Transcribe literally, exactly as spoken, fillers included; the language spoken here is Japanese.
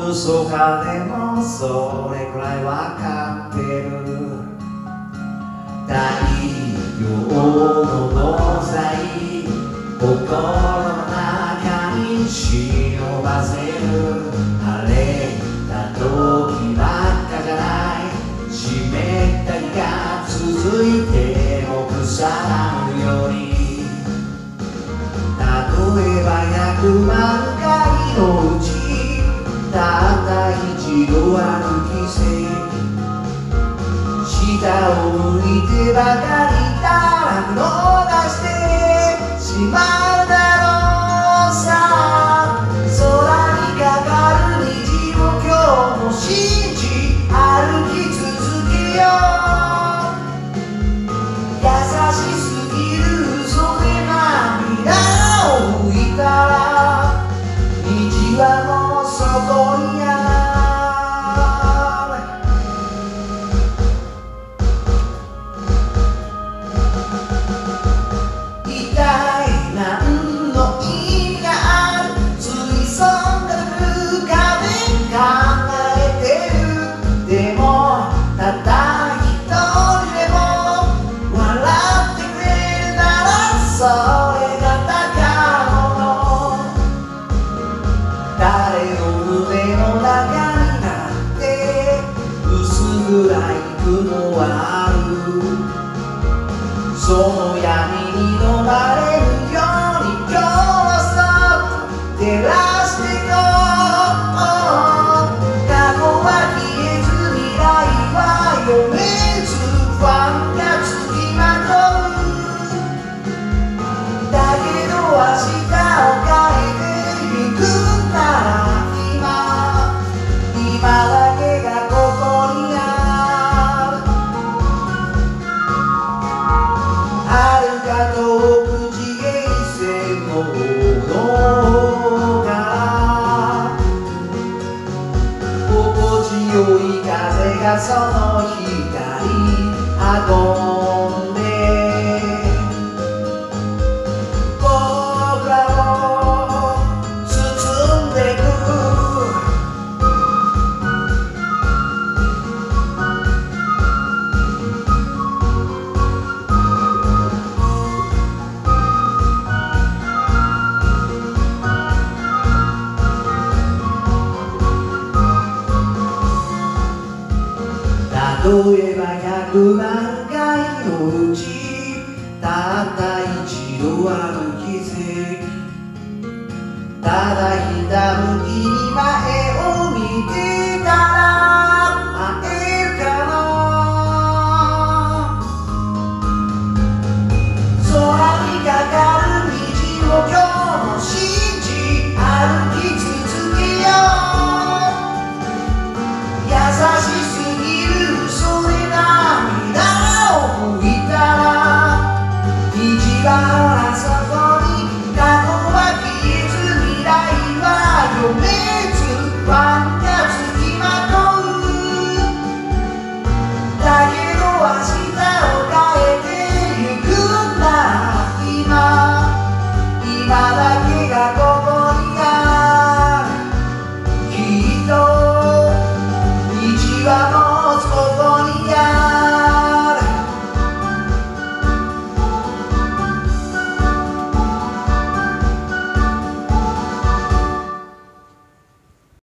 嘘かでもそれくらいわかってる。太陽の同罪心の中に忍ばせる。晴れた時ばっかじゃない。湿った日が続いても腐らぬように。例えば百万回のうちたった一度ある奇跡。下を向いてばかりいたら逃してしまうだろうさ。空にかかる虹を今日も信じ歩き続けよう。優しすぎる嘘で涙を拭いたら虹はもうそこにある。一体何の意味がある。水槽が浮かべ考えてる。でもたった一人でも笑ってくれるならそれが宝物。誰の胸の中になって薄暗い雲はある。その闇に飲まれるように今日はそっと照らしていこう。過去は消えず未来は読めず不安がつきまとう。だけど明日を変えてゆくなら今今だけがここにある。遥か遠く地平線の方から心地よい風がその光運んで僕らを包んでく。例えば百万回のうちたった一度ある